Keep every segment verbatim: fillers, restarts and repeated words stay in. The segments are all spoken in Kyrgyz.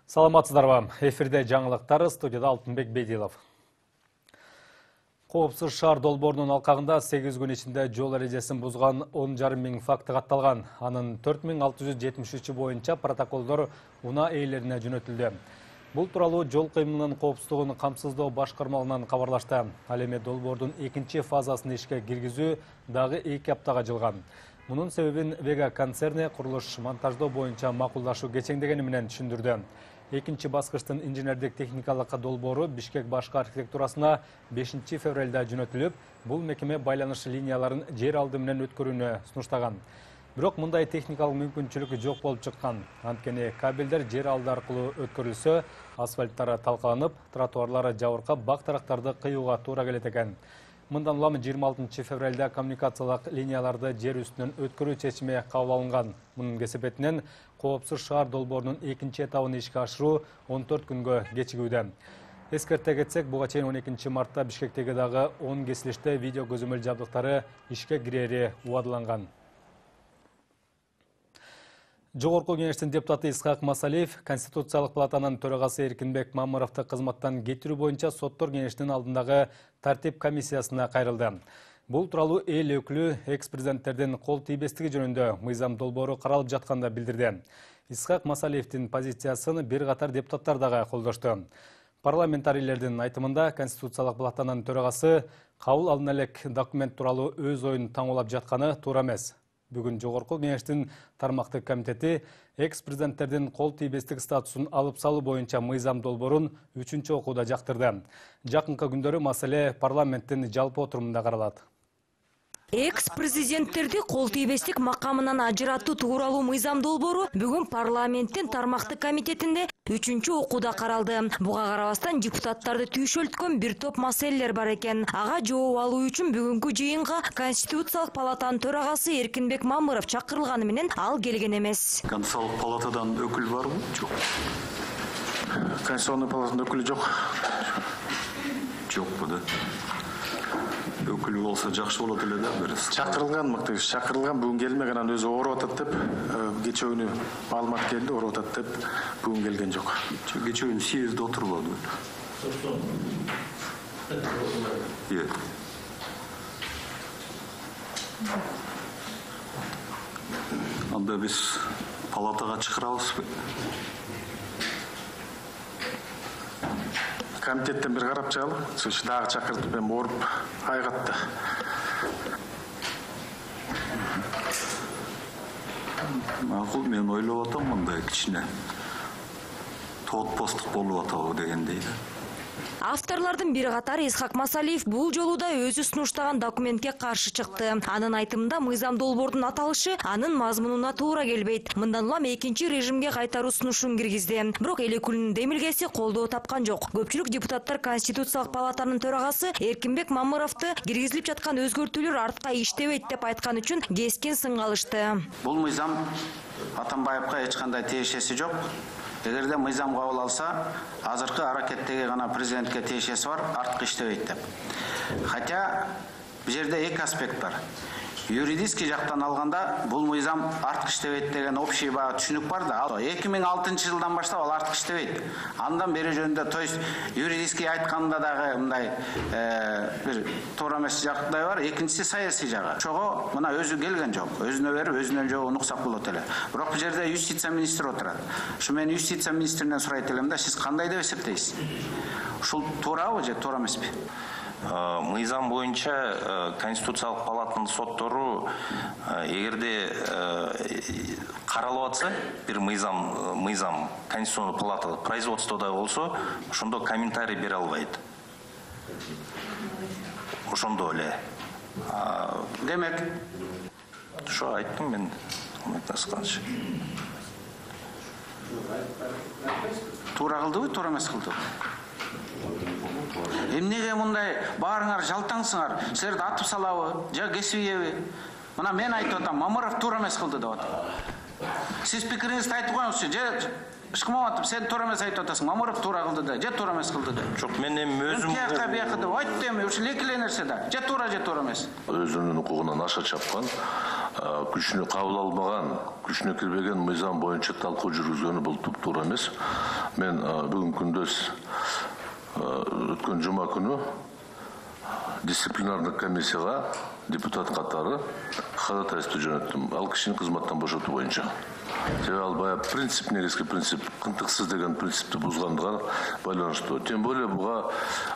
Саламатсыздарбы. Эфирде жаңылыктар, студияда Алтынбек Бедилов. Коопсуз шаар долбоорунун алкагында сегиз күн ичинде жол эрежесин бузган он жарым миң факты катталган. Анын төрт миң алты жүз жетимиш үчү боюнча протоколдор унаа ээлерине жөнөтүлдү. Бул тууралуу жол кыймылынын коопсуздугун камсыздоо башкармалыгынан кабарлашты. Ал эми долбоордун экинчи фазасын ишке киргизүү дагы эки аптага жылган. Мунун себебин Вега концерни курулуш монтаждоо боюнча макулдашуу кечеңдегени менен түшүндүрдү. Экинчи баскычтын инженердик техникалык долбоору Бишкек башкы архитектурасына бешинчи февралда жөнөтүлүп, бул мекеме байланыш линияларын жер алды менен өткөрүүнү сунуштаган. Бирок мындай техникалык мүмкүнчүлүк жок болуп чыккан. Анткени кабелдер жер алды аркылуу өткөрүлсө, асфальттары талкаланып, тротуарлары жабыркап, бак тарактарды кыюуга туура келет экен. Мындан улам жыйырма алтынчы февралда коммуникациялык линияларды жер үстүнөн өткөрүү чечими кабыл алынган. Мунун кесепетинен коопсуз шаар долбоорунун экинчи этабын ишке ашыруу он төрт күнгө кечигүүдө. Эскерте кетсек, буга чейин он экинчи мартта Бишкектеги дагы он кесилиште видео көзөмөл жабдыктары ишке кирери убадыланган. Жогорку кеңештин депутаты Исхак Масалиев Конституциялык палатанын төрагасы Эркинбек Мамыровду кызматтан кетирүү боюнча соттор кеңешинин алдындагы тартип комиссиясына кайрылды. Бул тууралуу эл өкүлү экс-президенттердин кол тийбестиги жөнүндө мыйзам долбоору каралып жатканда билдирди. Исхак Масалиевдин позициясын бир катар депутаттар дагы колдошту. Парламентарийлердин айтымында Конституциялык палатанын төрагасы кабыл алына элек документ тууралуу өз оюн таңуулап жатканы туура эмес. Бүгүн жогорку кеңештин тармактык комитети экс-президенттердин кол тийбестик статусун алып салуу боюнча мыйзам долбоорун үчүнчү окууда жактырды. Жакынкы күндөрү маселе парламенттин жалпы отурумунда каралат. Экс-президенттерди кол тийбестик макамынан ажыратуу тууралуу мыйзам долбоору бүгүн парламенттин тармактык комитетинде үчүнчү окууда каралды. Буга карабастан депутаттарды түйшөлткөн бир топ маселелер бар экен. Ага жооп алуу үчүн бүгүнкү жыйынга Конституциялык палатанын төрагасы Эркинбек Мамыров чакырылганы менен ал келген эмес. Конституциялык палатадан өкүл барбы? Жок. Конституционный палатадан өкүл жок. Жокпу да. Өкүл болса жакшы болот эле да бир. Чакырылган мыкты, чакырылган бүгүн келмеген, анан өзү ооруп атат деп, кечөөнү маалымат келди, ооруп атат деп бүгүн келген жок. Кечөөнү съезде отурбаду. Иә. Анда биз палатага чакырабызбы? Комитеттен бир карап чыгалы, сөз дагы чакыртып эми ооруп айгатты. Макул, мен ойлоп атам мындай кичине тоотпостук болуп атабы дегендей. Авторлардын бир катары Исхак Масалиев бул жолу да өзү сунуштаган документке каршы чыкты. Анын айтымында мыйзам долбоордун аталышы анын мазмунуна туура келбейт. Мындан улам экинчи режимге кайтаруу сунушун киргизди. Бирок эл өкүлүнүн демилгеси колдоо тапкан жок. Көпчүлүк депутаттар Конституциялык палатанын төрагасы Эркинбек Мамыровду киргизилип жаткан өзгөртүүлөр артка иштебейт деп айткан үчүн кескен сынга алышты. Бул мыйзам Атамбаевга эч кандай тиешеси жок. Эгерде мыйзам кабыл алса, азыркы аракеттеги гана президентке тиешеси бар, артка иштебейт деп. Хотя бул жерде эки аспект бар. Юридический жактан алганда бул мыйзам артка иштебейт деген общий баа түшүнүк бар да. эки миң алтынчы жылдан баштап ал артка иштебейт. Андан бери жөнүндө, то есть юридический айтканда дагы мындай бир туура эмес жагдай бар. Экинчиси саясий жагы. Ошого мына өзү келген жок. Өзүнө берип, өзүнөн жогу унуксак болот эле. Бирок бул жерде юстиция министри отурат. Ушу мен юстиция министринен сурайт элем да, сиз кандай деп эсептейсиз? Ушул туурабы же туура эмеспи? Мыйзам боюнча Конституциялык палатанын соттору эгерде каралып атса, бир мыйзам мыйзам Конституциялык палата производстводо болсо, ошондо комментарий бере албайт. Ошондо эле. Демек, ошо айттым мен. Туура кылдыбы, туура эмес кылдыбы? Эмнеге мындай баарыңар жалтаңсыңар? Силерди атып салабы, же кесибиеби? Мына мен айтып атам, Мамыров туура эмес кылды деп атам. Сиз пикириңизди айтып коюңузчу, же ышкымап атып, сен туура эмес айтып атасың, Мамыров туура кылды да, же туура эмес кылды да. Жок, мен эми өзүм Кияка бияка деп айтты эми, ушу эки эле нерсе да. Же туура, же туура эмес. Өзүнүн укугунан аша чапкан. күшүнө кабыл албаган, күшүнө кирбеген мыйзам боюнча талкуу жүргүзгөнү бул туура эмес. Мен бүгүнкү күндөс өткөн жума күнү дисциплинардык комиссияга депутат катары ходатайство жөнөттүм. Ал кишини кызматтан бошотуу боюнча. Себеби ал баягы принцип, негизги принцип, кынтыксыз деген принципти бузгандыгына байланыштуу. Тем более буга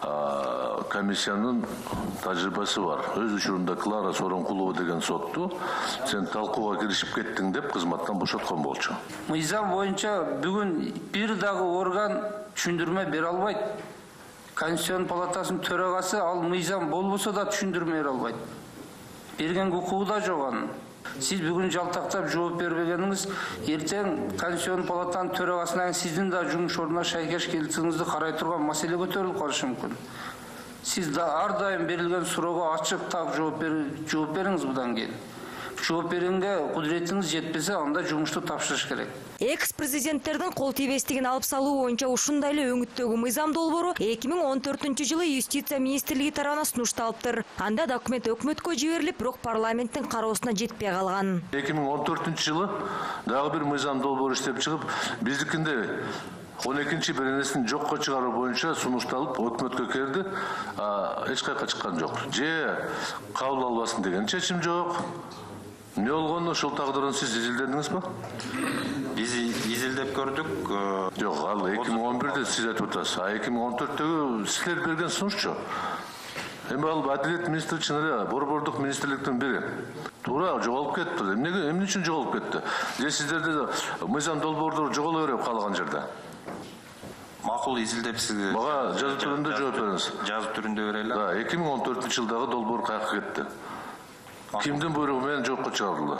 комиссиянын тажрыйбасы бар. Өз учурунда Клара Сооронкулова деген сотту сен талкууга киришип кеттиң деп кызматтан бошоткон болчу. Мыйзам боюнча бүгүн бир дагы орган түшүндүрмө бере албайт. Конституцион палатасынын төрагасы ал мыйзам болбосо да түшүндүрмө бере албайт. Берген укугу да жок анын. Сиз бүгүн жалтактап жооп бербегениңиз, эртең Конституцион палатанын төрагасынан сиздин да жумуш ордуна шайкеш келтигиңизди карай турган маселе көтөрүлүп калышы мүмкүн. Сиз да ар дайым берилген суроого ачык так жооп бериңиз будан кийин. Жооп бергенге кудуретиңиз жетпесе, анда жумушту тапшырыш керек. Экс-президенттердин кол тийбестигин алып салуу боюнча ушундай эле өңүттөгү мыйзам долбоору эки миң он төртүнчү жылы Юстиция министрлиги тарабынан сунушталыптыр. Анда документ өкмөткө жиберилип, бирок парламенттин кароосуна жетпей калган. эки миң он төртүнчү жылы дагы бир мыйзам долбоору иштеп чыгып, биздикинде он экинчи беренесин жокко чыгаруу боюнча сунушталып, өкмөткө кирди, эч кайка чыккан жок. Же кабыл албасын деген чечим жок. Не болгону ушул тагдырын сиз изилдедиңизби? Биз изилдеп көрдүк. Жок, ал эки миң он бирде сиз айтып атасыз. А эки миң он төрттөгү силер берген сунушчу. Эми ал Адилет министри чын эле борбордук министрликтин бири. Туура жоголуп кетти. Эмнеге, эмне үчүн жоголуп кетти? Же сиздерде мыйзам долбоордор жоголо берип калган жерде? Макул изилдеп сизге. Мага жазуу түрүндө жооп бериңиз. Жазуу түрүндө берели. Да, эки миң он төртүнчү жылдагы долбоор каяка кетти? Кимдин буйругу менен жокко чыгарылды?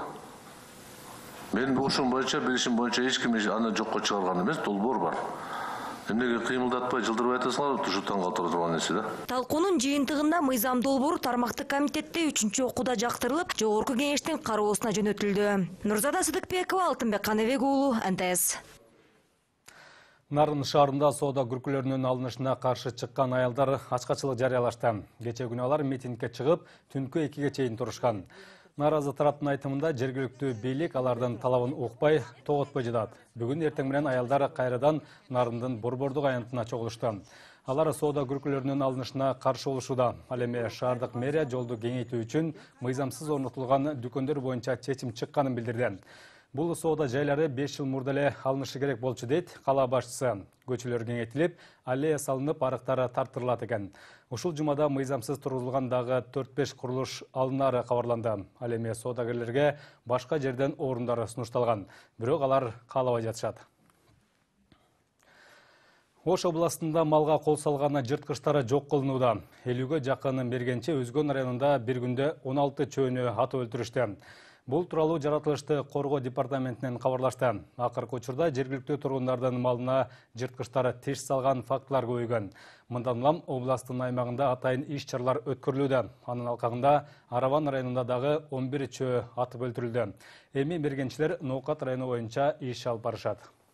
Мен ушун боюнча, билишим боюнча эч ким аны жокко чыгарган эмес, долбоор бар. Эмнеге кыймылдатпай жылдырбай атасыңар, тушу таң калтырып турган нерсе да. Талкуунун жыйынтыгында мыйзам долбоору тармактык комитетте үчүнчү окууда жактырылып, жогорку кеңештин кароосуна жөнөтүлдү. Нурзада Сыдыкбекова, Алтынбек Каныбек уулу, Н Т С. Нарын шаарында соода күркүлөрүнүн алынышына каршы чыккан аялдар ачкачылык жарыялашты. Кечээ күнү алар митингге чыгып, түнкү экиге чейин турушкан. Наразы тараптын айтымында жергиликтүү бийлик алардын талабын укпай, тоготпой жатат. Бүгүн эртең менен аялдар кайрадан Нарындын борбордук аянтына чогулушту. Алар соода күркүлөрүнүн алынышына каршы болушууда. Ал эми шаардык мэрия жолду кеңейтүү үчүн мыйзамсыз орнотулган дүкөндөр боюнча чечим чыкканын билдирди. Бул соода жайлары беш жыл мурда эле алынышы керек болчу дейт кала башчысы. Көчөлөр кеңейтилип, аллея салынып, арыктары тартырылат экен. Ушул жумада мыйзамсыз тургузулган дагы төрт беш курулуш алынары кабарланды. Ал эми соодагерлерге башка жерден орундар сунушталган. Бирок алар каалабай жатышат. Ош областында малга кол салган жырткычтары жок кылынууда. элүүгө жакын Мергенче Өзгөн районунда бир күндө он алты чөөнү атып өлтүрүштү. Бул тууралуу жаратылышты коргоо департаментинен кабарлашты. Акыркы учурда жергиликтүү тургундардын малына жырткычтар тиш салган фактылар көбөйгөн. Мындан улам областтын аймагында атайын иш-чаралар өткөрүлүүдө. Анын алкагында Араван районунда дагы он бир чөө атып өлтүрүлдү. Эми мергенчилер Ноокат району боюнча иш алып барышат.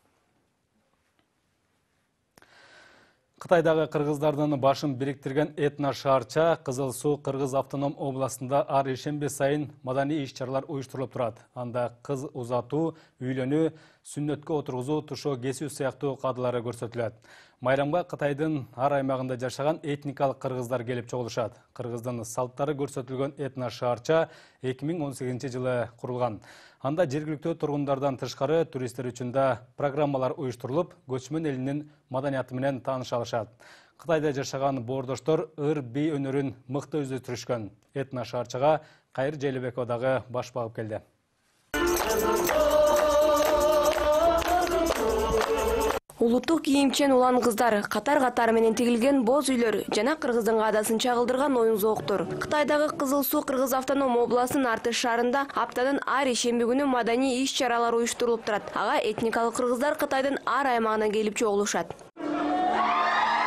Кытайдагы кыргыздардын башын бириктирген этно шаарча Кызыл Суу Кыргыз автоном областында ар ишемби сайын маданий иш-чаралар уюштурулуп турат. Анда кыз узатуу, үйлөнүү, сүннөткө отургузуу, тушоо кесүү сыяктуу каадылары көрсөтүлөт. Майрамга Кытайдын ар аймагында жашаган этникалык кыргыздар келип чогулушат. Кыргыздын салттары көрсөтүлгөн этно шаарча эки миң он сегизинчи жылы курулган. Анда жергиликтүү тургундардан тышкары туристтер үчүн да программалар уюштурулуп, көчмөн элинин маданияты менен тааныша алышат. Кытайда жашаган боордоштор ыр би өнөрүн мыкты өздөштүрүшкөн. Этно шаарчага Кайыр Желебекова дагы баш багып келди. Улуттук кийимчен улан кыздар, катар-катар менен тигилген боз үйлөр жана кыргыздын каадасын чагылдырган оюн зооктор. Кытайдагы Кызыл Суу Кыргыз автоном областынын Артыш шаарында аптанын ар ишемби күнү маданий иш-чаралар уюштурулуп турат. Ага этникалык кыргыздар Кытайдын ар аймагынан келип чогулушат.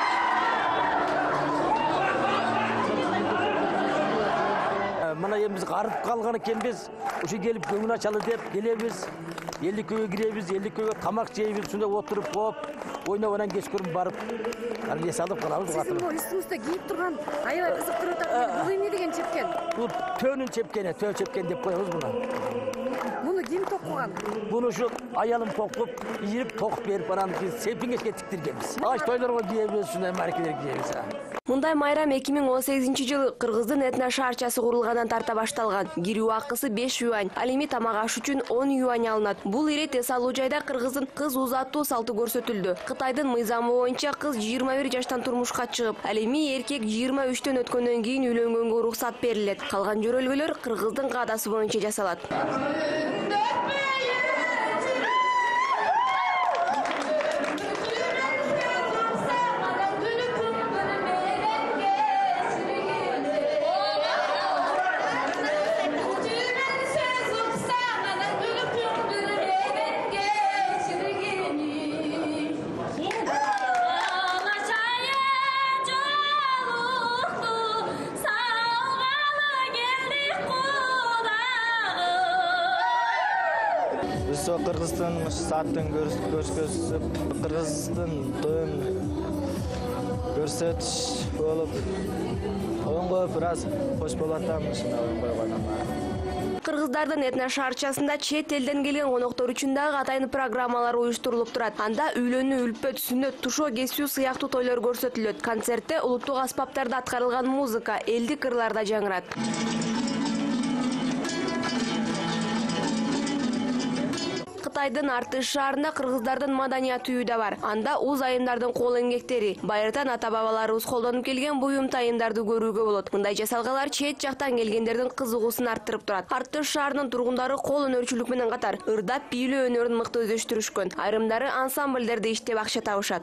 Мына эми биз барып калган экенбиз. Ушу келип көңүл ачалы деп келебиз. Элдик көйгө киребиз, элдик көйгө тамак жейбиз, ушунда отуруп коп, ойноп анан кечкөрүн барып, арне салып калабыз. Сиздин бул үстүңүздө кийип турган аябай кызыктырып атат. Бул эмне деген чепкен? Бул төнүн чепкени, төн чепкен деп коебуз буну. Муну ким токуган? Буну ушу аялым токуп, ийип токуп берип анан биз сепингечке тиктиргенбиз. Аш тойлорго кийебиз, ушундай маркелер кийебиз. Мындай майрам эки миң он сегизинчи жылы Кыргыздын этно шаарчасы курулгандан тарта башталган. Кирүү акысы беш юань, ал эми тамак аш үчүн он юань алынат. Бул ирет эс алуу жайда Кыргыздын кыз узатуу салты көрсөтүлдү. Кытайдын мыйзамы боюнча кыз жыйырма бир жаштан турмушка чыгып, ал эми эркек жыйырма үчтөн өткөндөн кийин үйлөнгөнгө уруксат берилет. Калган жөрөлгөлөр Кыргыздын каадасы боюнча жасалат. Кыргыздын сааттын көрсөтүп, Кыргыздын тоюн көрсөтүш болуп, оңго бир аз кош болот да, мына койгонум. Кыргыздардын этно шаарчасында чет элден келген коноктор үчүн дагы атайын программалар уюштурулуп турат. Анда үйлөнүү, үлпөт, сүннөт, тушоо кесүү сыяктуу тойлор көрсөтүлөт. Концертте улуттук аспаптарда аткарылган музыка, элдик кырларда жаңырат. Кытайдын Артыш шаарында кыргыздардын маданият үйү да бар. Анда уз айымдардын кол эмгектери, байыртан ата-бабаларыбыз колдонуп келген буюм тайымдарды көрүүгө болот. Мындай жасалгалар чет жактан келгендердин кызыгуусун арттырып турат. Артыш шаарынын тургундары кол өнөрчүлүк менен катар ырдап бийлөө өнөрүн мыкты өздөштүрүшкөн. Айрымдары ансамбльдерде иштеп акча табышат.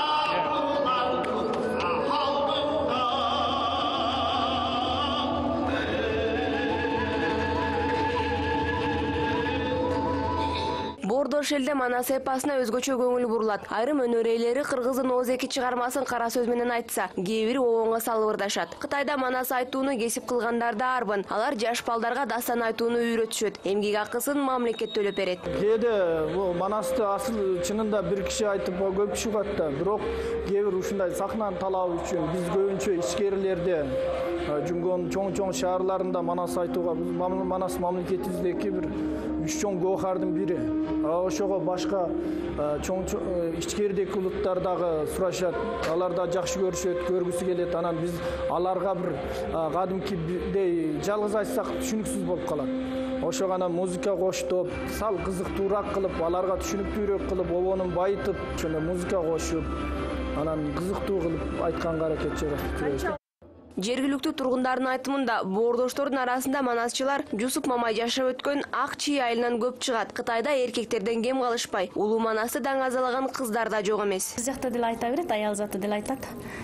Бордо шелде Манас эпосуна өзгөчө көңүл бурулат. Айрым өнөр ээлери кыргыздын ооз-эки чыгармасын кара сөз менен айтса, кээ бири обонго салып ырдашат. Кытайда Манас айтууну кесип кылгандар да арбын. Алар жаш балдарга дастан айтууну үйрөтүшөт. Эмгек акысын мамлекет төлөп берет. Кээде бул Манасты асыл чынында бир киши айтып көп чыгат да, бирок кээ бир ушундай сахнаны талап үчүн биз көбүнчө ишкерлерде жүнгөн чоң-чоң шаарларында Манас айтууга, Манас мамлекетибиздеги бир үч чоң гоохардын бири. Ошого башка чоң ичкердеги улуттар дагы сурашат, алар да жакшы көрүшөт, көргүсү келет. Анан биз аларга бир кадимкидей жалгыз айтсак түшүнүксүз болуп калат. Ошого анан музыка коштоп, сал кызыктуураак кылып, аларга түшүнүктүүрөөк кылып, обонун байытып, ошондой музыка кошуп, анан кызыктуу кылып айтканга аракет жасайбыз. Жергиликтүү тургундардын айтымында бордоштордун арасында манасчылар Жусуп Мамай жашап өткөн ак чий айылынан көп чыгат. Кытайда эркектерден кем калышпай, улуу Манасты даңазалаган кыздар да жок эмес. Биз жакта деле айта берет, аял заты деле айтат.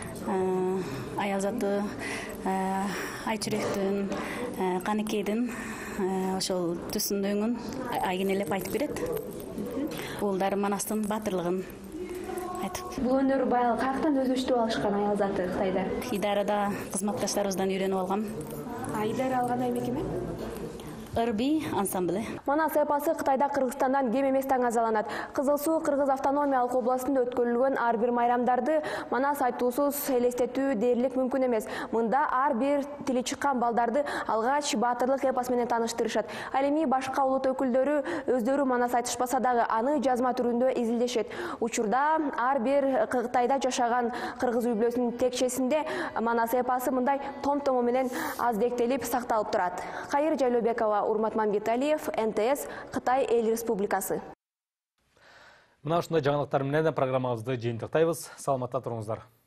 Аял заты Айчүрөктүн, Каныкейдин ошол түсүн өңүн айгинелеп айтып берет. Уулдары Манастын батырлыгын. Бул өнөр баягы каяктан өздөштүрүп алышкан аял заты Кытайда? Идарада кызматташтарыбыздан үйрөнүп алгам. Идара алгандай эмне экен? Ырби ансамблы. Манас эпосы Кытайда Кыргызстандан кем эмес таңазаланат. Кызыл Суу Кыргыз автономиялык областында өткөрүлгөн ар бир майрамдарды Манас айтуусуз элестетүү дээрлик мүмкүн эмес. Мында ар бир тили чыккан балдарды алгач баатырлык эпос менен тааныштырышат. Ал эми башка улут өкүлдөрү өздөрү Манас айтышпаса дагы аны жазма түрүндө изилдешет. Учурда ар бир Кытайда жашаган кыргыз үй-бүлөсүнүн текчесинде Манас эпосы мындай том-тому менен аздектелип сакталып турат. Кайыр Жайлообекова, Урмат Мамбеталиев, эн тэ эс, Кытай Эл Республикасы. Мына ушундай жаңылыктар менен программабызды жыйынтыктайбыз. Саламатта туруңуздар.